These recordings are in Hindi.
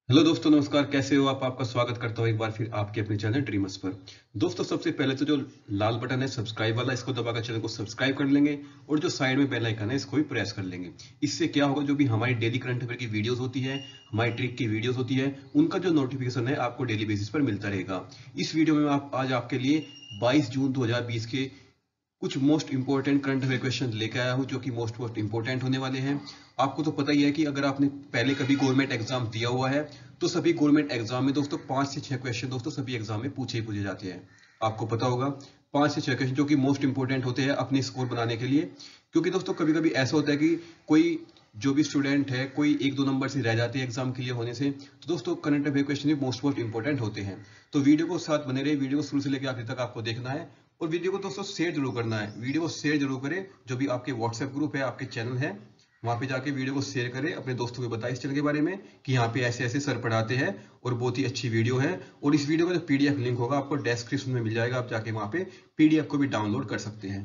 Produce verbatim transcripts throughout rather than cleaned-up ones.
हेलो दोस्तों, नमस्कार। कैसे हो आप? आपका स्वागत करता हूँ एक बार फिर आपके अपने चैनल ड्रीमर्स पर। दोस्तों, सबसे पहले तो जो लाल बटन है सब्सक्राइब वाला, इसको दबाकर चैनल को सब्सक्राइब कर लेंगे और जो साइड में बेल आइकन है इसको भी प्रेस कर लेंगे। इससे क्या होगा, जो भी हमारी डेली करंट अफेयर की वीडियोस होती है, हमारी ट्रिक की वीडियोस होती है, उनका जो नोटिफिकेशन है आपको डेली बेसिस पर मिलता रहेगा। इस वीडियो में आप आज आपके लिए बाईस जून दो हजार बीस के कुछ most important current affair question लेकर आया हूं, जो कि मोस्ट मोस्ट इंपोर्टेंट होने वाले हैं। आपको तो पता ही है कि अगर आपने पहले कभी गवर्नमेंट एग्जाम दिया हुआ है तो सभी गवर्नमेंट एग्जाम में दोस्तों पांच से छह क्वेश्चन दोस्तों सभी एग्जाम में पूछे ही पूछे जाते हैं। आपको पता होगा, पांच से छह क्वेश्चन जो कि मोस्ट इंपोर्टेंट होते हैं अपने स्कोर बनाने के लिए। क्योंकि दोस्तों कभी कभी ऐसा होता है कि कोई जो भी स्टूडेंट है कोई एक दो नंबर से रह जाते हैं एग्जाम क्लियर होने से, तो दोस्तों करंट अफेयर क्वेश्चन भी मोस्ट मोस्ट इंपोर्टेंट होते हैं। तो वीडियो को साथ बने रहे, वीडियो को शुरू से लेकर आखिर तक आपको देखना है और वीडियो को दोस्तों शेयर जरूर करना है। वीडियो को शेयर जरूर करें, जो भी आपके व्हाट्सएप ग्रुप है, आपके चैनल है, वहां पे जाके वीडियो को शेयर करें, अपने दोस्तों को बताएं इस चैनल के बारे में कि यहाँ पे ऐसे ऐसे सर पढ़ाते हैं और बहुत ही अच्छी वीडियो है। और इस वीडियो का जो पीडीएफ लिंक होगा आपको डिस्क्रिप्शन में मिल जाएगा, आप जाके वहां पे पीडीएफ को भी डाउनलोड कर सकते हैं।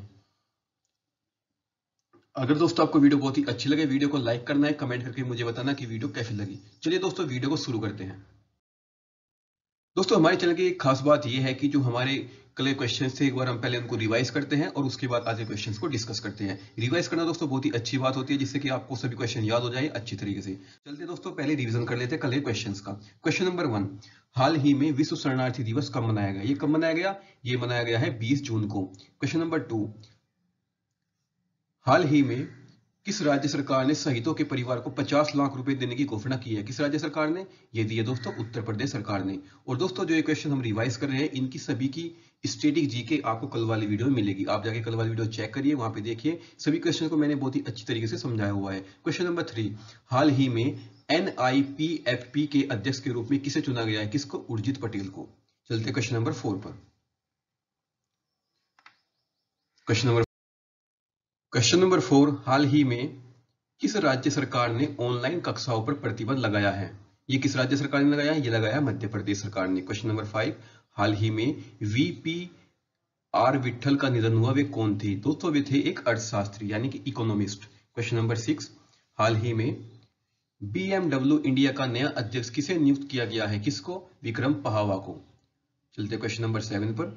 अगर दोस्तों आपको वीडियो बहुत ही अच्छी लगे, वीडियो को लाइक करना है, कमेंट करके मुझे बताना कि वीडियो कैसी लगी। चलिए दोस्तों वीडियो को शुरू करते हैं। दोस्तों हमारे चैनल की एक खास बात यह है कि जो हमारे कल क्वेश्चन थे एक बार हम पहले उनको रिवाइज करते हैं और उसके बाद आज के क्वेश्चंस को डिस्कस करते हैं। रिवाइज करना दोस्तों बहुत ही अच्छी बात होती है, जिससे कि आपको सभी क्वेश्चन याद हो जाए अच्छी तरीके से। चलते दोस्तों पहले रिवीजन कर लेते हैं कल के क्वेश्चंस का। क्वेश्चन नंबर वन, हाल ही में विश्व शरणार्थी दिवस कब मनाया गया? ये कब मनाया गया? ये मनाया गया है बीस जून को। क्वेश्चन नंबर टू, हाल ही में किस राज्य सरकार ने शहीदों के परिवार को पचास लाख रुपए देने की घोषणा की है? किस राज्य सरकार ने ये दी है? दोस्तों उत्तर प्रदेश सरकार ने। और दोस्तों जो ये क्वेश्चन हम रिवाइज कर रहे हैं, इनकी सभी की स्टैटिक जीके आपको कल वाली वीडियो में मिलेगी। आप जाके कल वाली वीडियो चेक करिए, वहां पे देखिए सभी क्वेश्चन को मैंने बहुत ही अच्छी तरीके से समझाया हुआ है। क्वेश्चन नंबर थ्री, हाल ही में N I P F P के अध्यक्ष के रूप में किसे चुना गया है? किसको? उर्जित पटेल को। चलते क्वेश्चन नंबर फोर पर। Question number question number four, हाल ही में किस राज्य सरकार ने ऑनलाइन कक्षाओं पर प्रतिबंध लगाया है? ये किस राज्य सरकार ने लगाया है? ये लगाया मध्य प्रदेश सरकार ने। क्वेश्चन नंबर फाइव, हाल ही में वीपी आर विट्ठल का निधन हुआ, वे कौन थे? दोस्तों वे थे एक अर्थशास्त्री यानी कि इकोनॉमिस्ट। क्वेश्चन नंबर सिक्स, हाल ही में बीएमडब्ल्यू इंडिया का नया अध्यक्ष किसे नियुक्त किया गया है? किसको? विक्रम पाहवा को। चलते क्वेश्चन नंबर सेवन पर।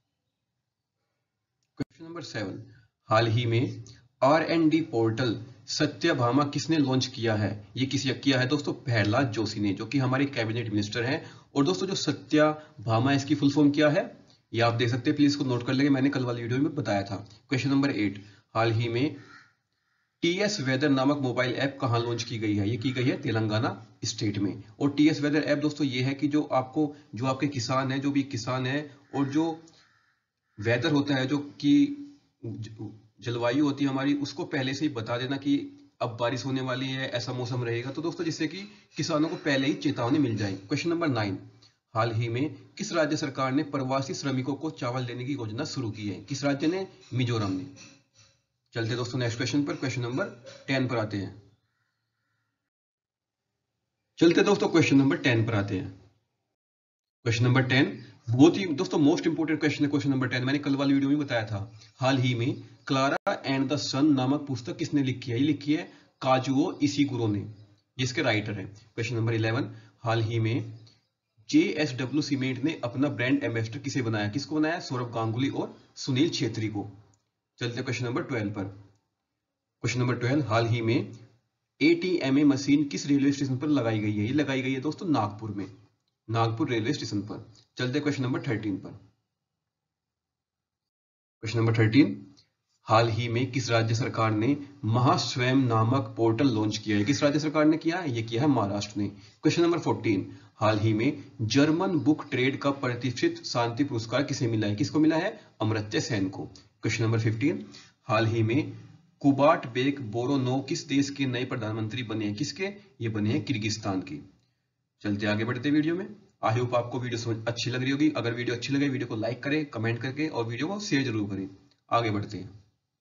क्वेश्चन नंबर सेवन, हाल ही में R and D portal Satyabhama किसने लॉन्च किया है? ये किसी किया है दोस्तों? प्रहलाद जोशी ने, जो कि हमारे कैबिनेट मिनिस्टर हैं। और दोस्तों जो सत्यभामा इसकी फुल फॉर्म क्या है ये आप देख सकते हैं, प्लीज इसको नोट कर लेंगे, मैंने कल वाली वीडियो में बताया था। क्वेश्चन नंबर एट, हाल ही में टीएस वेदर नामक मोबाइल ऐप कहां लॉन्च की गई है? ये की गई है तेलंगाना स्टेट में। और टीएस वेदर ऐप दोस्तों ये है कि जो आपको जो आपके किसान है, जो भी किसान है और जो वेदर होता है, जो कि जलवायु होती है हमारी, उसको पहले से ही बता देना कि अब बारिश होने वाली है, ऐसा मौसम रहेगा, तो दोस्तों जिससे कि किसानों को पहले ही चेतावनी मिल जाए। क्वेश्चन नंबर नाइन, हाल ही में किस राज्य सरकार ने प्रवासी श्रमिकों को चावल देने की योजना शुरू की है? किस राज्य ने? मिजोरम ने। चलते दोस्तों नेक्स्ट क्वेश्चन पर। क्वेश्चन नंबर टेन पर आते हैं। चलते दोस्तों क्वेश्चन नंबर टेन पर आते हैं। क्वेश्चन नंबर टेन बहुत ही दोस्तों मोस्ट इंपोर्टेंट क्वेश्चन है। क्वेश्चन नंबर टेन मैंने कल वाली वीडियो में बताया था। हाल ही में क्लारा एंड द सन नामक पुस्तक किसने लिखी है? ये लिखी है काजुओ इशिगुरो ने, जिसके राइटर है। क्वेश्चन नंबर इलेवन, हाल ही में जेएसडब्ल्यू सीमेंट ने अपना ब्रांड एम्बेसडर किसे बनाया? किसको बनाया? सौरभ गांगुली और सुनील छेत्री को। चलते क्वेश्चन नंबर ट्वेल्व पर। क्वेश्चन नंबर ट्वेल्व, हाल ही में एटीएमए मशीन किस रेलवे स्टेशन पर लगाई गई है? ये लगाई गई है दोस्तों नागपुर में, नागपुर रेलवे स्टेशन पर। चलते क्वेश्चन नंबर थर्टीन पर। क्वेश्चन नंबर थर्टीन, हाल ही में किस राज्य सरकार ने महास्वयं नामक पोर्टल लॉन्च किया है? किस राज्य सरकार ने किया है? ये किया है महाराष्ट्र ने। क्वेश्चन नंबर फोर्टीन, हाल ही में जर्मन बुक ट्रेड का प्रतिष्ठित शांति पुरस्कार किसे मिला है? किसको मिला है? अमर्त्य सेन को। क्वेश्चन नंबर फिफ्टीन, हाल ही में कुबाट बेक बोरोनोव किस देश के नए प्रधानमंत्री बने हैं? किसके? ये बने हैं किर्गिस्तान की। चलते आगे बढ़ते वीडियो में। आई होप आपको वीडियो समझ अच्छी लग रही होगी। अगर वीडियो अच्छी लगे वीडियो को लाइक करें, कमेंट करके, और वीडियो को शेयर जरूर करें। आगे बढ़ते हैं।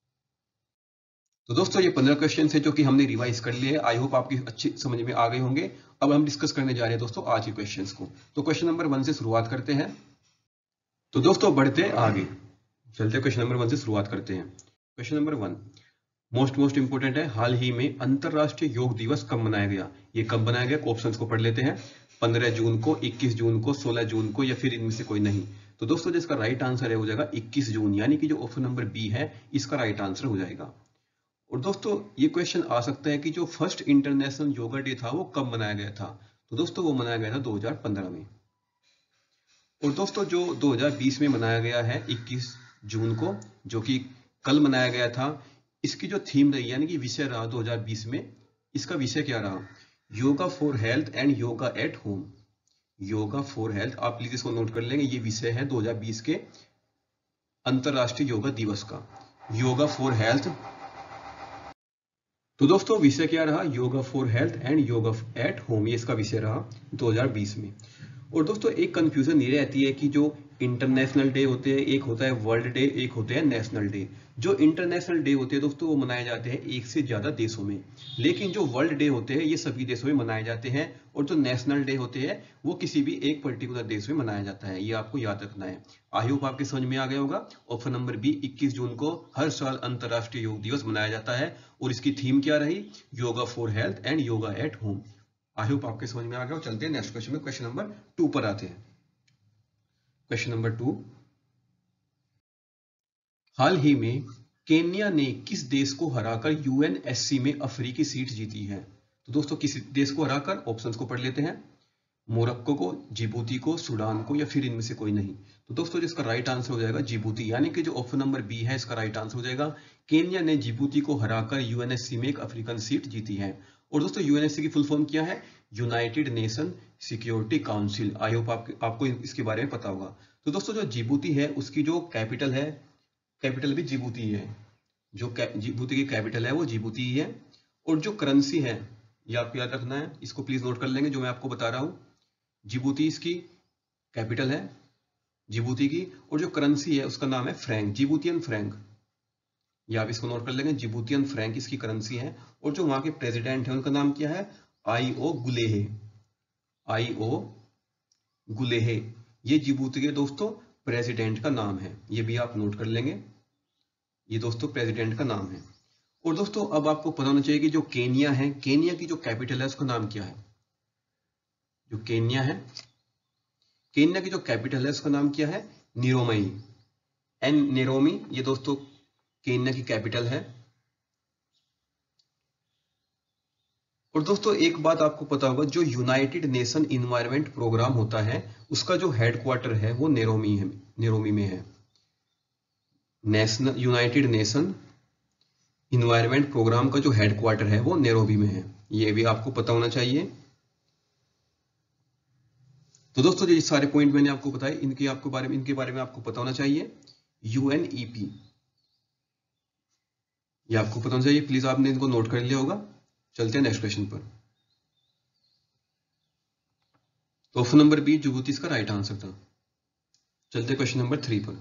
तो दोस्तों ये पंद्रह क्वेश्चन है जो कि हमने रिवाइज कर लिए। आई होप आपकी अच्छी समझ में आ गए होंगे। अब हम डिस्कस करने जा रहे हैं दोस्तों आज के क्वेश्चंस को। तो क्वेश्चन नंबर वन से शुरुआत करते हैं। तो दोस्तों बढ़ते आगे, चलते क्वेश्चन नंबर वन से शुरुआत करते हैं। Question number one, most most important है, हाल ही में अंतरराष्ट्रीय योग दिवस कब मनाया गया? ये कब मनाया गया? ऑप्शंस को पढ़ लेते हैं। पंद्रह जून को, इक्कीस जून को, सोलह जून को, या फिर इनमें से कोई नहीं। तो दोस्तों जिसका राइट आंसर है हो जाएगा इक्कीस जून, यानी कि जो ऑप्शन नंबर बी है इसका राइट आंसर हो जाएगा। और दोस्तों ये क्वेश्चन आ सकता है कि जो फर्स्ट इंटरनेशनल योगा डे था वो कब मनाया गया था? तो दोस्तों वो मनाया गया था दो हज़ार पंद्रह में। और दोस्तों जो दो हज़ार बीस में मनाया गया है इक्कीस जून को, जो कि कल मनाया गया था, इसकी जो थीम रही यानी कि विषय रहा दो हज़ार बीस में, इसका विषय क्या रहा? Yoga for health and yoga at home. Yoga for health, आप प्लीज इसको नोट कर लेंगे, ये विषय है दो हज़ार बीस के अंतरराष्ट्रीय योगा दिवस का, योगा फॉर हेल्थ। तो दोस्तों विषय क्या रहा? Yoga for health and yoga at home, ये इसका विषय रहा दो हज़ार बीस में। और दोस्तों एक कंफ्यूजन ये रहती है कि जो इंटरनेशनल डे होते हैं, एक होता है वर्ल्ड डे, एक होते हैं नेशनल डे। जो इंटरनेशनल डे होते हैं दोस्तों वो मनाए जाते हैं एक से ज्यादा देशों में, लेकिन जो वर्ल्ड डे होते हैं ये सभी देशों में मनाए जाते हैं। और जो नेशनल डे होते हैं वो किसी भी एक पर्टिकुलर देश में मनाया जाता है, ये आपको याद रखना है। आई होप आपके समझ में आ गया होगा। ऑप्शन नंबर बी, इक्कीस जून को हर साल अंतरराष्ट्रीय योग दिवस मनाया जाता है और इसकी थीम क्या रही? Yoga for health and yoga at home. I hope आपके समझ में आ गया। चलते हैं नेक्स्ट क्वेश्चन में, क्वेश्चन नंबर टू पर आते हैं। क्वेश्चन नंबर टू, हाल ही में केन्या ने किस देश को हराकर यूएनएससी में अफ्रीकी सीट जीती है? तो दोस्तों किस देश को हराकर? ऑप्शंस को पढ़ लेते हैं। मोरक्को को, जिबूती को, सूडान को, या फिर इनमें से कोई नहीं। तो दोस्तों जिसका राइट आंसर हो जाएगा जिबूती, यानी कि जो ऑप्शन नंबर बी है इसका राइट आंसर हो जाएगा। केन्या ने जिबूती को हराकर यूएनएससी में एक अफ्रीकन सीट जीती है। और दोस्तों यूएनएससी की फुल फॉर्म क्या है? United nation security council. I hope आप, आपको इसके बारे में पता होगा। तो दोस्तों जो जिबूती है उसकी जो कैपिटल है, कैपिटल भी जिबूती है, जो जिबूती की कैपिटल है वो जिबूती ही है। और जो करेंसी है ये आपको याद रखना है, इसको प्लीज नोट कर लेंगे जो मैं आपको बता रहा हूं। जिबूती इसकी कैपिटल है जिबूती की, और जो करेंसी है उसका नाम है फ्रैंक, जिबूतियन फ्रैंक। ये आप इसको नोट कर लेंगे, जिबूतियन फ्रैंक इसकी करेंसी है। और जो वहां के प्रेसिडेंट है उनका नाम क्या है? आई ओ गुलेहे, आई ओ गुलेहे, ये जिबूती के दोस्तों प्रेसिडेंट का नाम है, ये भी आप नोट कर लेंगे, ये दोस्तों प्रेसिडेंट का नाम है। और दोस्तों अब आपको पता होना चाहिए कि जो केन्या है, केन्या की जो कैपिटल है उसका नाम क्या है? जो केन्या है, केन्या की जो कैपिटल है उसका नाम क्या है? निरोमई, एन नेरोमी, ये दोस्तों केन्या की कैपिटल है। और दोस्तों एक बात आपको पता होगा, जो यूनाइटेड नेशन इन्वायरमेंट प्रोग्राम होता है उसका जो हेडक्वार्टर है वो नेरोमी है, नेरोमी में है। National united nation environment programme का जो हेडक्वार्टर है वो नैरोबी में है, ये भी आपको पता होना चाहिए। तो दोस्तों ये सारे पॉइंट मैंने आपको बताए, इनके आपको बारे में इनके बारे में आपको पता होना चाहिए। यूएनईपी ये आपको पता होना चाहिए, प्लीज आपने इनको नोट कर लिया होगा। चलते हैं नेक्स्ट क्वेश्चन पर। तो ऑप्शन नंबर बी जिबूती इसका राइट आंसर था। चलते क्वेश्चन नंबर थ्री पर।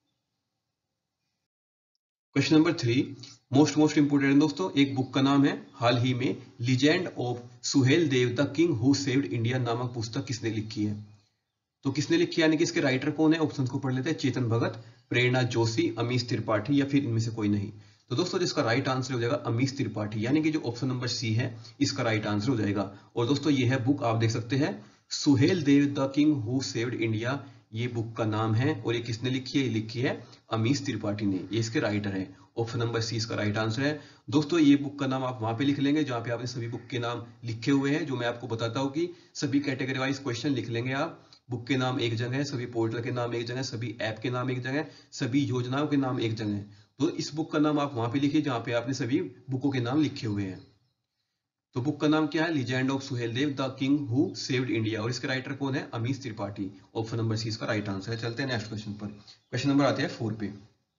Question number three most most important दोस्तों, एक बुक का नाम है हाल ही में legend of Suhel Dev the king who saved India नामक पुस्तक किसने लिखी है? तो किसने लिखी है यानी कि इसके राइटर कौन है? ऑप्शन को पढ़ लेते हैं। चेतन भगत, प्रेरणा जोशी, अमीश त्रिपाठी, या फिर इनमें से कोई नहीं। तो दोस्तों जिसका राइट आंसर हो जाएगा अमीश त्रिपाठी, यानी कि जो ऑप्शन नंबर सी है इसका राइट आंसर हो जाएगा। और दोस्तों ये है बुक, आप देख सकते हैं, Suhel Dev the king who saved India, ये बुक का नाम है। और ये किसने लिखी है? ये लिखी है अमीश त्रिपाठी ने, ये इसके राइटर है। ऑप्शन नंबर सी इसका राइट आंसर है। दोस्तों ये बुक का नाम आप वहां पे लिख लेंगे जहां पे आपने सभी बुक के नाम लिखे हुए हैं, जो मैं आपको बताता हूँ कि सभी कैटेगरी वाइज क्वेश्चन लिख लेंगे आप। बुक के नाम एक जगह है, सभी पोर्टल के नाम एक जगह, सभी ऐप के नाम एक जगह, सभी योजनाओं के नाम एक जगह। तो इस बुक का नाम आप वहां पे लिखिए जहां पे आपने सभी बुकों के नाम लिखे हुए हैं। तो बुक का नाम क्या है? Legend of Suhel Dev the king who saved India, और इसके राइटर कौन है? Amish Tripathi. Option number C इसका राइट आंसर है। चलते हैं नेक्स्ट क्वेश्चन पर। क्वेश्चन नंबर आते हैं फोर पे।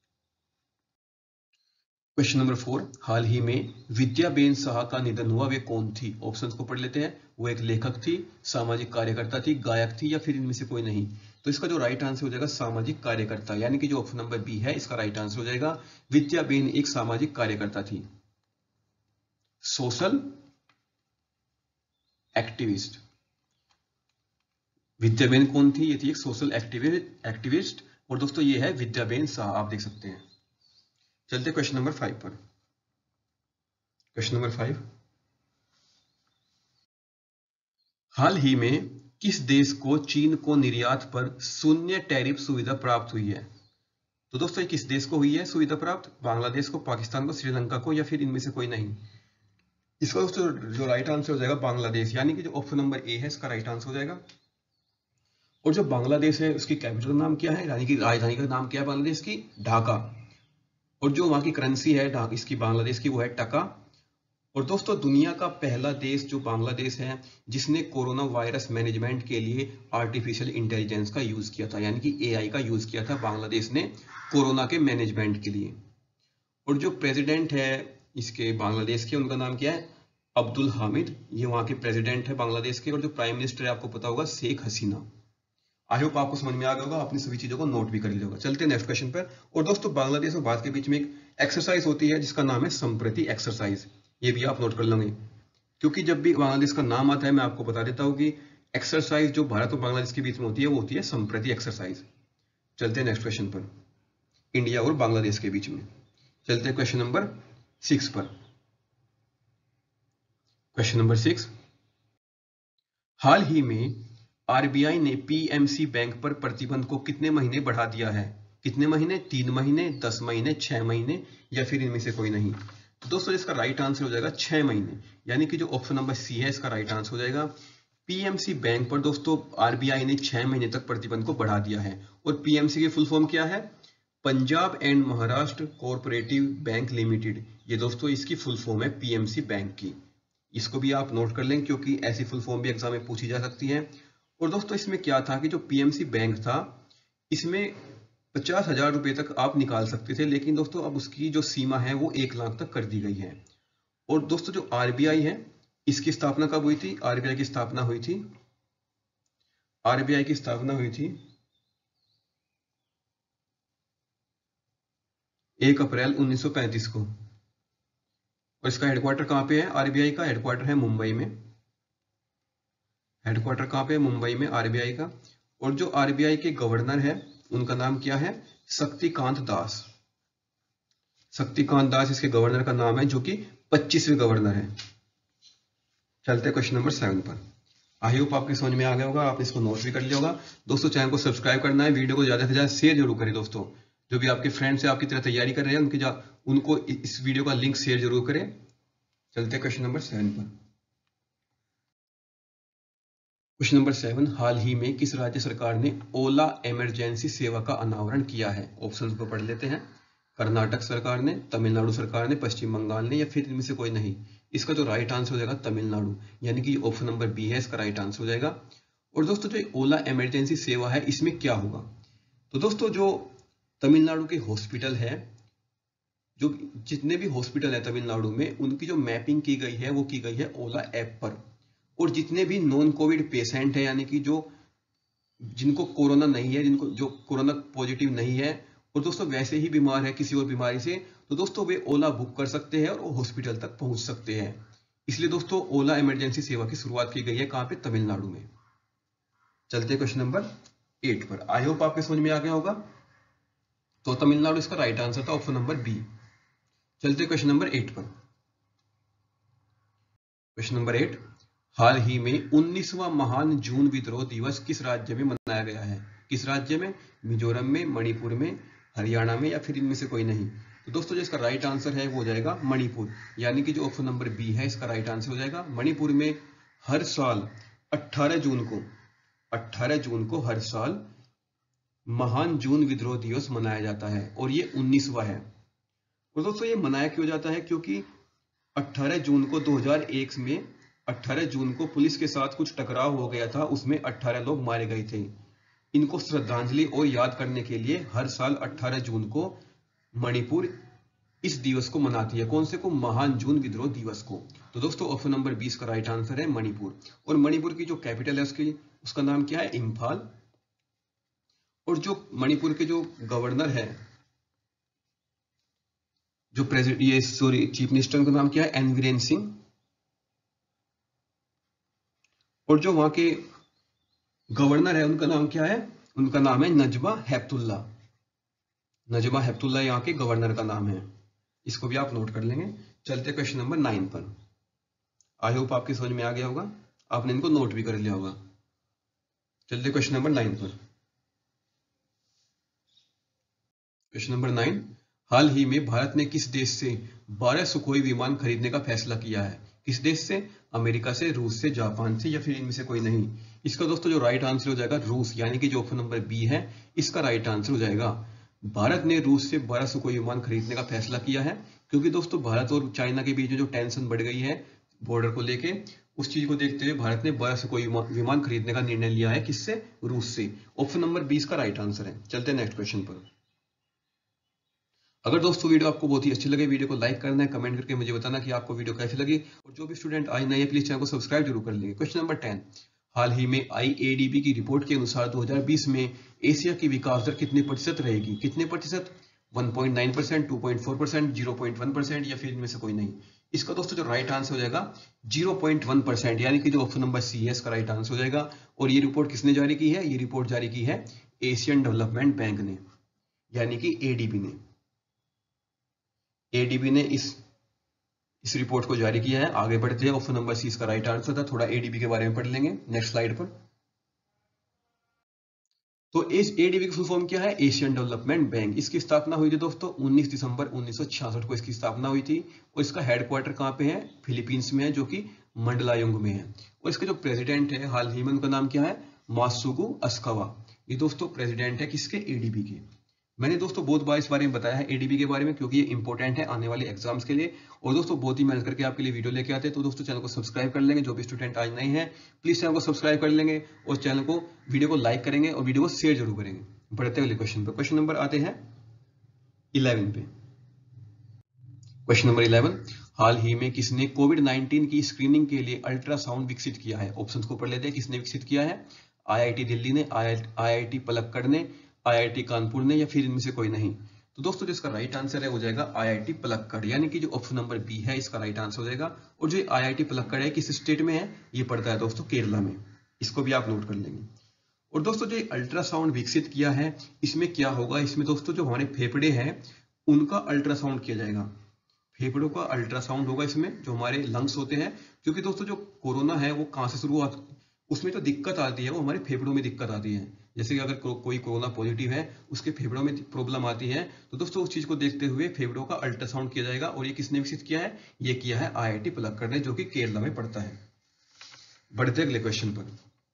क्वेश्चन नंबर फोर, हाल ही में विद्याबेन साहा का निधन हुआ, वे कौन थी? ऑप्शंस को पढ़ लेते हैं। वो एक लेखक थी, सामाजिक कार्यकर्ता थी, गायक थी, या फिर इनमें से कोई नहीं। तो इसका जो राइट आंसर हो जाएगा सामाजिक कार्यकर्ता, यानी कि जो ऑप्शन नंबर बी है इसका राइट आंसर हो जाएगा। विद्याबेन एक सामाजिक कार्यकर्ता थी, सोशल एक्टिविस्ट। विद्याबेन कौन थी? ये थी एक सोशल एक्टिविस्ट। और दोस्तों ये है विद्याबेन साहा, आप देख सकते हैं। चलते क्वेश्चन नंबर फाइव पर। क्वेश्चन नंबर फाइव, हाल ही में किस देश को चीन को निर्यात पर शून्य टैरिफ सुविधा प्राप्त हुई है? तो दोस्तों ये किस देश को हुई है सुविधा प्राप्त? बांग्लादेश को, पाकिस्तान को, श्रीलंका को, या फिर इनमें से कोई नहीं? इसका दोस्तों जो राइट आंसर हो जाएगा बांग्लादेश, यानी कि जो ऑप्शन नंबर ए है इसका राइट आंसर हो जाएगा। और जो बांग्लादेश है उसकी कैपिटल नाम क्या है, यानी कि राजधानी का नाम क्या है बांग्लादेश की? ढाका। और जो वहां की करेंसी है ढाका इसकी बांग्लादेश की वो है टका। और दोस्तों दुनिया का पहला देश जो बांग्लादेश है जिसने कोरोना वायरस मैनेजमेंट के लिए आर्टिफिशियल इंटेलिजेंस का यूज किया था, यानी कि एआई का यूज किया था बांग्लादेश ने कोरोना के मैनेजमेंट के लिए। और जो प्रेसिडेंट है इसके बांग्लादेश के, उनका नाम क्या है? अब्दुल हामिद, ये वहां के प्रेसिडेंट है बांग्लादेश के। और जो प्राइम मिनिस्टर है आपको पता होगा शेख हसीना। आई होप आपको समझ में आ गया होगा, अपनी सभी चीजों को नोट भी कर लिया होगा। चलते हैं नेक्स्ट क्वेश्चन पर। और दोस्तों बांग्लादेश और भारत के बीच में एक एक्सरसाइज होती है जिसका नाम है संप्रति एक्सरसाइज, ये भी आप नोट कर लेंगे, क्योंकि जब भी बांग्लादेश का नाम आता है मैं आपको बता देता हूँ कि एक्सरसाइज जो भारत और बांग्लादेश के बीच में होती है वो होती है संप्रति एक्सरसाइज। चलते हैं नेक्स्ट क्वेश्चन पर, इंडिया और बांग्लादेश के बीच में। चलते हैं क्वेश्चन नंबर सिक्स पर। क्वेश्चन नंबर सिक्स, हाल ही में आरबीआई ने पीएमसी बैंक पर प्रतिबंध को कितने महीने बढ़ा दिया है? कितने महीने? तीन महीने, दस महीने, छह महीने, या फिर इनमें से कोई नहीं? तो दोस्तों इसका राइट आंसर हो जाएगा छह महीने, यानी कि जो ऑप्शन नंबर सी है इसका राइट आंसर हो जाएगा। पीएमसी बैंक पर दोस्तों आरबीआई ने छह महीने तक प्रतिबंध को बढ़ा दिया है। और पीएमसी की फुल फॉर्म क्या है? Punjab and Maharashtra cooperative bank limited. ये दोस्तों इसकी फुल फॉर्म है पीएमसी बैंक की। इसको भी आप नोट कर लें क्योंकि ऐसी फुल फॉर्म भी एग्जाम में पूछी जा सकती है। और दोस्तों इसमें क्या था कि जो पीएमसी बैंक था इसमें पचास हजार रुपए तक आप निकाल सकते थे, लेकिन दोस्तों अब उसकी जो सीमा है वो एक लाख तक कर दी गई है। और दोस्तों जो आरबीआई है इसकी स्थापना कब हुई थी? आरबीआई की स्थापना हुई थी आरबीआई की स्थापना हुई थी एक अप्रैल उन्नीस सौ पैंतीस को। और इसका हेडक्वार्टर कहां पे है? आरबीआई का हेडक्वार्टर है मुंबई में। हेडक्वार्टर कहां पे है? मुंबई में आरबीआई का। और जो आरबीआई के गवर्नर है उनका नाम क्या है? शक्तिकांत दास। शक्तिकांत दास इसके गवर्नर का नाम है, जो कि पच्चीसवें गवर्नर है। चलते क्वेश्चन नंबर सेवन पर। आई होप आपके समझ में आ गया होगा, आपने इसको नोट भी कर लिया होगा। दोस्तों चैनल को सब्सक्राइब करना है, वीडियो को ज्यादा से ज्यादा शेयर जरूर करें। दोस्तों जो भी आपके फ्रेंड्स है आपकी तरह तैयारी कर रहे हैं उनकी उनको इस वीडियो का लिंक शेयर जरूर करें। चलते क्वेश्चन नंबर सेवन पर। क्वेश्चन नंबर सेवन, हाल ही में किस राज्य सरकार ने ओला इमरजेंसी सेवा का अनावरण किया है? ऑप्शंस को पढ़ लेते हैं। कर्नाटक सरकार ने, तमिलनाडु सरकार ने, पश्चिम बंगाल ने, या फिर इनमें से कोई नहीं? इसका जो राइट आंसर हो जाएगा तमिलनाडु, यानी कि ऑप्शन नंबर बी है इसका राइट आंसर हो जाएगा। और दोस्तों जो ओला इमरजेंसी सेवा है इसमें क्या होगा? तो दोस्तों जो तमिलनाडु के हॉस्पिटल है, जो जितने भी हॉस्पिटल है तमिलनाडु में, उनकी जो मैपिंग की गई है वो की गई है ओला ऐप पर। और जितने भी नॉन कोविड पेशेंट है, यानी कि जो जिनको कोरोना नहीं है, जिनको जो कोरोना पॉजिटिव नहीं है और दोस्तों वैसे ही बीमार है किसी और बीमारी से, तो दोस्तों वे ओला बुक कर सकते हैं और वो हॉस्पिटल तक पहुंच सकते हैं। इसलिए दोस्तों ओला इमरजेंसी सेवा की शुरुआत की गई है कहां पे? तमिलनाडु में। चलते क्वेश्चन नंबर एट पर। आई होप आपके समझ में आ गया होगा। तो तमिलनाडु इसका राइट आंसर था ऑप्शन नंबर बी। चलते क्वेश्चन नंबर एट पर। क्वेश्चन नंबर एट, हाल ही में उन्नीसवां महान जून विद्रोह दिवस किस राज्य में मनाया गया है? किस राज्य में? मिजोरम में, मणिपुर में, हरियाणा में, या फिर इनमें से कोई नहीं? तो दोस्तों जो इसका राइट आंसर है वो हो जाएगा मणिपुर, यानी कि जो ऑप्शन नंबर बी है इसका राइट आंसर हो जाएगा। मणिपुर में हर साल अठारह जून को अठारह जून को हर साल महान जून विद्रोह दिवस मनाया जाता है और ये उन्नीसवां है। और दोस्तों ये मनाया क्यों जाता है? क्योंकि अठारह जून को दो हज़ार एक में अठारह जून को पुलिस के साथ कुछ टकराव हो गया था, उसमें अठारह लोग मारे गए थे। इनको श्रद्धांजलि और याद करने के लिए हर साल अठारह जून को मणिपुर इस दिवस को मनाती है। कौन से को? महान जून विद्रोह दिवस को। तो दोस्तों ऑप्शन नंबर बीस का राइट आंसर है मणिपुर। और मणिपुर की जो कैपिटल है उसकी उसका नाम क्या है? इम्फाल। और जो मणिपुर के जो गवर्नर है, जो प्रेसिडेंट ये सॉरी चीफ मिनिस्टर का नाम क्या है? एन वीरेन सिंह। और जो वहां के गवर्नर है उनका नाम क्या है? उनका नाम है नजमा हेपतुल्ला। नजमा हेपतुल्ला यहाँ के गवर्नर का नाम है। इसको भी आप नोट कर लेंगे। चलते क्वेश्चन नंबर नाइन पर। आई होप आपके समझ में आ गया होगा, आपने इनको नोट भी कर लिया होगा। चलते क्वेश्चन नंबर नाइन पर। क्वेश्चन नंबर नाइन, हाल ही में भारत ने किस देश से बारह सुखोई विमान खरीदने का फैसला किया है? किस देश से? अमेरिका से, रूस से, जापान से, या फिर इनमें से कोई नहीं? इसका दोस्तों जो राइट आंसर हो जाएगा रूस, यानी कि जो ऑप्शन नंबर बी है इसका राइट आंसर हो जाएगा। भारत ने रूस से बारह सुखोई विमान खरीदने का फैसला किया है, क्योंकि दोस्तों भारत और चाइना के बीच में जो टेंशन बढ़ गई है बॉर्डर को लेके, उस चीज को देखते हुए भारत ने बारह सुखोई विमान खरीदने का निर्णय लिया है। किससे? रूस से। ऑप्शन नंबर बी इसका राइट आंसर है। चलते हैं नेक्स्ट क्वेश्चन पर। अगर दोस्तों वीडियो आपको बहुत ही अच्छी लगे, वीडियो को लाइक करना है, कमेंट करके मुझे बताना कि आपको वीडियो कैसी लगी, और जो भी स्टूडेंट आज नए हैं प्लीज चैनल को सब्सक्राइब जरूर कर लेंगे। क्वेश्चन नंबर टेन, हाल ही में आई ए डी बी की रिपोर्ट के अनुसार दो हज़ार बीस में एशिया की विकास दर कितने प्रतिशत रहेगी? कितने प्रतिशत? One point nine percent, two point four percent, zero point one percent, या फिर इनमें से कोई नहीं? इसका दोस्तों जो राइट आंसर हो जाएगा ज़ीरो पॉइंट वन परसेंट, यानी कि जो ऑप्शन नंबर सी है इसका राइट आंसर हो जाएगा। और ये रिपोर्ट किसने जारी की है? ये रिपोर्ट जारी की है एशियन डेवलपमेंट बैंक ने, यानी कि ए डी बी ने। ए डी बी ने इस इस रिपोर्ट को जारी किया है। आगे बढ़ते हैं, ऑप्शन नंबर सी इसका राइट आंसर था। थोड़ा ए डी बी के बारे में पढ़ लेंगे नेक्स्ट स्लाइड पर। तो इस ए डी बी की फुल फॉर्म क्या है? Asian Development Bank. इसकी स्थापना हुई थी दोस्तों उन्नीस दिसंबर उन्नीस सौ छियासठ को इसकी स्थापना हुई थी, और इसका हेडक्वार्टर कहाँ पे है? फिलीपींस में है, जो कि मंडलायुंग में है। और इसके जो प्रेसिडेंट है हाल ही में, उनका नाम क्या है? मात्सुगु अस्कावा। ये दोस्तों प्रेसिडेंट है किसके? ए डी बी के। मैंने दोस्तों बहुत बार इस बारे में बताया है ए डी बी के बारे में, क्योंकि ये इंपॉर्टेंट है आने वाले एग्जाम्स के लिए, और दोस्तों बहुत ही मेहनत करके आपके लिए वीडियो लेके आते हैं। तो दोस्तों चैनल को सब्सक्राइब कर लेंगे, जो भी स्टूडेंट आज नए हैं प्लीज चैनल को सब्सक्राइब कर लेंगे, और चैनल को वीडियो को लाइक करेंगे, और वीडियो को शेयर जरूर करेंगे। बढ़ते अगले क्वेश्चन पर। क्वेश्चन नंबर आते हैं इलेवन पे। क्वेश्चन नंबर इलेवन, हाल ही में किसने कोविड नाइनटीन की स्क्रीनिंग के लिए अल्ट्रासाउंड विकसित किया है? ऑप्शंस को पढ़ लेते हैं। किसने विकसित किया है? आई आई टी दिल्ली ने, आई आई टी पलक्कड़ ने, आई आई टी कानपुर ने, या फिर इनमें से कोई नहीं? तो दोस्तों जिसका राइट आंसर है वो जाएगा आई आई टी पलक्कड़, यानी कि जो ऑप्शन नंबर बी है इसका राइट आंसर हो जाएगा। और जो आई आई टी पलक्कड़ है किस स्टेट में है? ये पड़ता है दोस्तों केरला में। इसको भी आप नोट कर लेंगे। और दोस्तों जो अल्ट्रासाउंड विकसित किया है, इसमें क्या होगा? इसमें दोस्तों जो हमारे फेफड़े हैं उनका अल्ट्रासाउंड किया जाएगा। फेफड़ों का अल्ट्रासाउंड होगा इसमें, जो हमारे लंग्स होते हैं, क्योंकि दोस्तों जो कोरोना है वो कहाँ से शुरू हुआ, उसमें जो दिक्कत आती है वो हमारे फेफड़ों में दिक्कत आती है। जैसे कि अगर को, कोई कोरोना पॉजिटिव है, उसके फेफड़ों में प्रॉब्लम आती है, तो दोस्तों उस चीज को देखते हुए फेफड़ों का अल्ट्रासाउंड किया जाएगा। और ये किसने विकसित किया है? ये किया है आई आई टी पलक्कड़ ने, जो कि केरला में पड़ता है। बढ़ते अगले क्वेश्चन पर।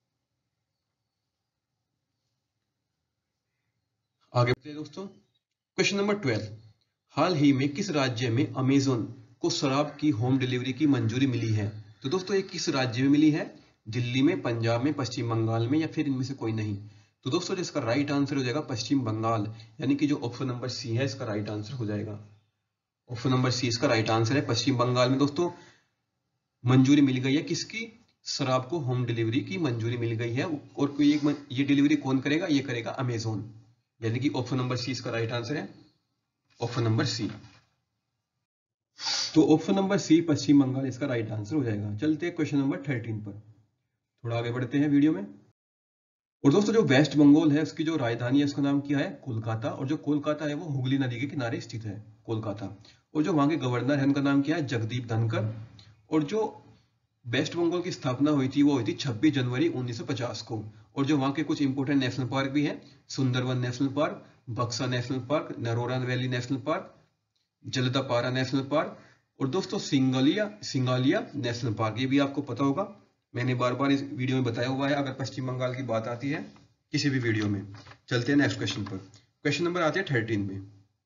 आगे बढ़ते दोस्तों। क्वेश्चन नंबर ट्वेल्व, हाल ही में किस राज्य में अमेजोन को शराब की होम डिलीवरी की मंजूरी मिली है? तो दोस्तों ये किस राज्य में मिली है? दिल्ली में, पंजाब में, पश्चिम बंगाल में, या फिर इनमें से कोई नहीं? तो दोस्तों जिसका राइट आंसर हो जाएगा पश्चिम बंगाल, यानी कि जो ऑप्शन नंबर सी है इसका राइट आंसर हो जाएगा। ऑप्शन नंबर सी इसका राइट आंसर है। पश्चिम बंगाल में दोस्तों मंजूरी मिल गई है किसकी? शराब को होम डिलीवरी की मंजूरी मिल गई है। और कोई एक ये डिलीवरी कौन करेगा? ये करेगा अमेजोन, यानी कि ऑप्शन नंबर सी इसका राइट आंसर है। Option number C. तो option number C Paschim Bangal इसका राइट आंसर हो जाएगा। चलते हैं क्वेश्चन नंबर थर्टीन पर, थोड़ा आगे बढ़ते हैं वीडियो में। और दोस्तों जो वेस्ट बंगाल है उसकी जो राजधानी है उसका नाम क्या है? कोलकाता। और जो कोलकाता है वो हुगली नदी के किनारे स्थित है, कोलकाता। और जो वहां के गवर्नर है उनका नाम क्या है? जगदीप धनखड़। और जो वेस्ट बंगाल की स्थापना हुई थी वो हुई थी छब्बीस जनवरी उन्नीस सौ पचास को। और जो वहां के कुछ इंपोर्टेंट नेशनल पार्क भी हैं, Sundarban national park, Buxa national park, Narora valley national park, Jaldapara national park, और दोस्तों सिंगालिया सिंगालिया नेशनल पार्क। ये भी आपको पता होगा, मैंने बार बार इस वीडियो में बताया हुआ है अगर पश्चिम बंगाल की बात आती है किसी भी वीडियो में। चलते हैं नेक्स्ट क्वेश्चन पर। क्वेश्चन नंबर आते हैं थर्टीन में।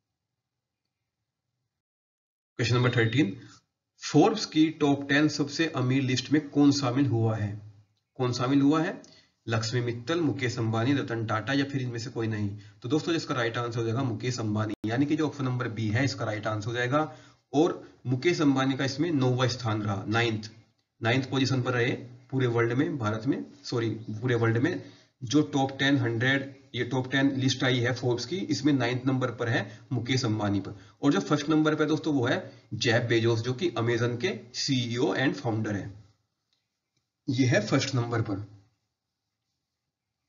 क्वेश्चन नंबर थर्टीन, फोर्ब्स की टॉप टेन सबसे अमीर लिस्ट में कौन शामिल हुआ है? कौन शामिल हुआ है? लक्ष्मी मित्तल, मुकेश अंबानी, रतन टाटा, या फिर इनमें से कोई नहीं? तो दोस्तों इसका राइट आंसर हो जाएगा मुकेश अंबानी, यानी कि जो ऑप्शन नंबर बी है इसका राइट आंसर हो जाएगा। और मुकेश अंबानी का इसमें नौवां स्थान रहा, नाइन्थ नाइन्थ पोजीशन पर रहे पूरे वर्ल्ड में, भारत में सॉरी पूरे वर्ल्ड में। जो टॉप टेन हंड्रेड ये टॉप टेन लिस्ट आई है फोर्ब्स की, इसमें नाइन्थ नंबर पर है मुकेश अंबानी पर। और जो फर्स्ट नंबर पर दोस्तों वो है जेफ बेजोस, जो कि अमेजन के सीईओ एंड फाउंडर है। ये है फर्स्ट नंबर पर।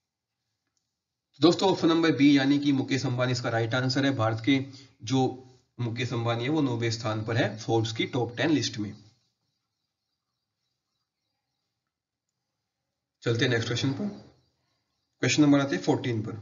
दोस्तों ऑप्शन नंबर बी यानी कि मुकेश अंबानी इसका राइट आंसर है। भारत के जो मुकेश अंबानी है वो नौवें स्थान पर है फोर्ब्स की टॉप टेन लिस्ट में। चलते हैं नेक्स्ट क्वेश्चन पर। क्वेश्चन नंबर आते हैं फोर्टीन पर।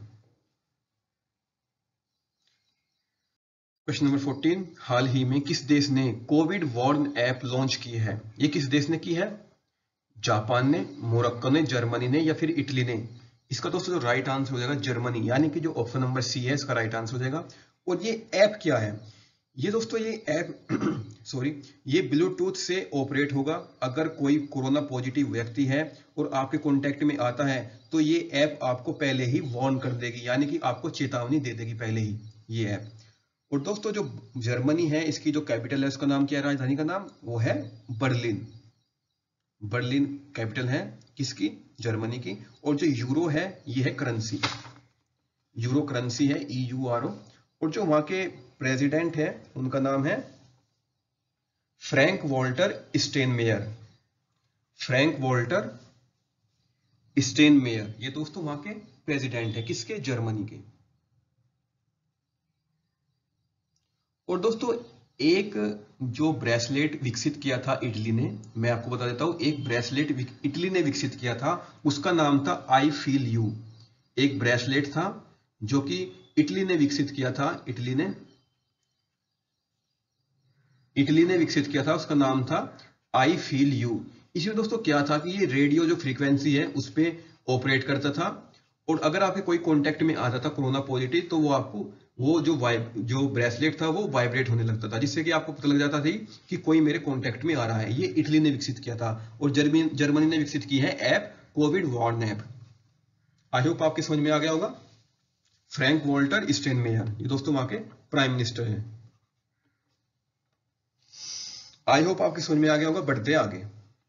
क्वेश्चन नंबर फोर्टीन, हाल ही में किस देश ने कोविड वार्न ऐप लॉन्च की है? ये किस देश ने की है? जापान ने, मोरक्को ने, जर्मनी ने या फिर इटली ने? इसका दोस्तों जो राइट आंसर हो जाएगा जर्मनी, यानी कि जो ऑप्शन नंबर सी है इसका राइट आंसर हो जाएगा। और ये ऐप क्या है? ये दोस्तों ये ऐप सॉरी ये ब्लूटूथ से ऑपरेट होगा। अगर कोई कोरोना पॉजिटिव व्यक्ति है और आपके कांटेक्ट में आता है तो ये ऐप आपको पहले ही वार्न कर देगी, यानी कि आपको चेतावनी दे देगी पहले ही ये ऐप। और दोस्तों जो जर्मनी है इसकी जो कैपिटल है उसका नाम क्या है? राजधानी का नाम वो है बर्लिन। बर्लिन कैपिटल है किसकी? जर्मनी की। और जो यूरो है ये है करेंसी, यूरो करेंसी है, ई यू आर ओ। और जो वहां के प्रेसिडेंट है उनका नाम है Frank Walter Steinmeier. Frank Walter Steinmeier ये दोस्तों वहां के प्रेसिडेंट है, किसके? जर्मनी के। और दोस्तों एक जो ब्रेसलेट विकसित किया था इटली ने, मैं आपको बता देता हूं, एक ब्रेसलेट इटली ने विकसित किया था, उसका नाम था आई फील यू। एक ब्रेसलेट था जो कि इटली ने विकसित किया था, इटली ने इटली ने विकसित किया था, उसका नाम था आई फील यू। इसमें दोस्तों क्या था कि ये रेडियो जो फ्रीक्वेंसी है उस पर ऑपरेट करता था, और अगर आपके कोई कांटेक्ट में आता था कोरोना पॉजिटिव तो वो आपको वो जो वाइब जो ब्रेसलेट था वो वाइब्रेट होने लगता था, जिससे कि आपको पता लग जाता था कि कोई मेरे कांटेक्ट में आ रहा है। ये इटली ने विकसित किया था। और जर्मनी जर्मनी ने विकसित की है app Covid warn app. I hope आपके समझ में आ गया होगा। फ्रैंक वॉल्टर स्टेनमेयर ये दोस्तों वहां के प्राइम मिनिस्टर हैं। आई होप आपके समझ में आ गया होगा। बढ़ते आगे।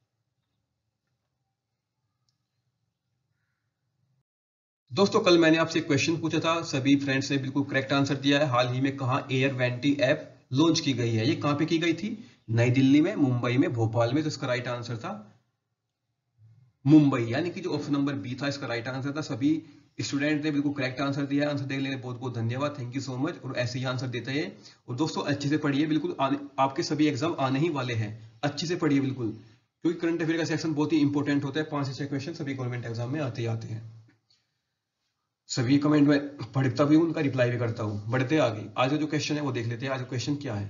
दोस्तों कल मैंने आपसे क्वेश्चन पूछा था, सभी फ्रेंड्स ने बिल्कुल करेक्ट आंसर दिया है। हाल ही में कहां एयर वेंटी ऐप लॉन्च की गई है? ये कहां पे की गई थी? नई दिल्ली में, मुंबई में, भोपाल में। तो इसका राइट आंसर था मुंबई, यानी कि जो ऑप्शन नंबर बी था इसका राइट आंसर था। सभी स्टूडेंट ने बिल्कुल करेक्ट आंसर दिया है। आंसर देने के लिए बहुत बहुत धन्यवाद, थैंक यू सो मच। और ऐसे ही आंसर देते हैं। और दोस्तों अच्छे से पढ़िए, बिल्कुल आने, आपके सभी एग्जाम आने ही वाले हैं, अच्छे से पढ़िए बिल्कुल, क्योंकि करंट अफेयर का सेक्शन बहुत ही इंपॉर्टेंट होता है। पांच से छह क्वेश्चन सभी गवर्नमेंट एग्जाम में आते ही आते हैं। सभी कमेंट में पढ़ता भी हूं, उनका रिप्लाई भी करता हूं। बढ़ते आगे, आज का जो क्वेश्चन है वो देख लेते हैं। आज क्वेश्चन क्या है?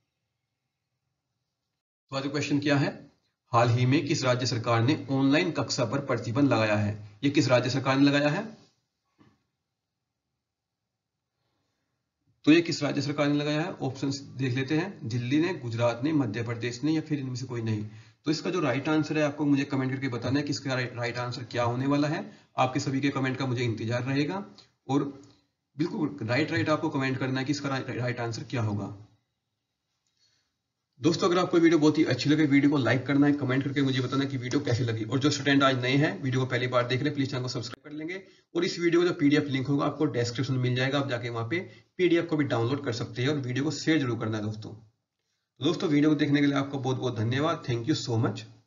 तो आज क्वेश्चन क्या है? हाल ही में किस राज्य सरकार ने ऑनलाइन कक्षा पर प्रतिबंध लगाया है? ये किस राज्य सरकार ने लगाया है? तो ये किस राज्य सरकार ने लगाया है? ऑप्शंस देख लेते हैं। दिल्ली ने, गुजरात ने, मध्य प्रदेश ने या फिर इनमें से कोई नहीं। तो इसका जो राइट आंसर है आपको मुझे कमेंट करके बताना है कि इसका राइट आंसर क्या होने वाला है। आपके सभी के कमेंट का मुझे इंतजार रहेगा। और बिल्कुल राइट राइट आपको कमेंट करना है कि इसका राइट आंसर क्या होगा। दोस्तों अगर आपको वीडियो बहुत ही अच्छी लगे, वीडियो को लाइक करना है, कमेंट करके मुझे बताना कि वीडियो कैसी लगी। और जो स्टूडेंट आज नए हैं, वीडियो को पहली बार देख रहे हैं, प्लीज चैनल को सब्सक्राइब कर लेंगे। और इस वीडियो का जो पीडीएफ लिंक होगा आपको डिस्क्रिप्शन में मिल जाएगा, आप जाके वहां पे पीडीएफ को भी डाउनलोड कर सकते हैं। और वीडियो को शेयर जरूर करना है दोस्तों। दोस्तों वीडियो को देखने के लिए आपका बहुत बहुत धन्यवाद, थैंक यू सो मच।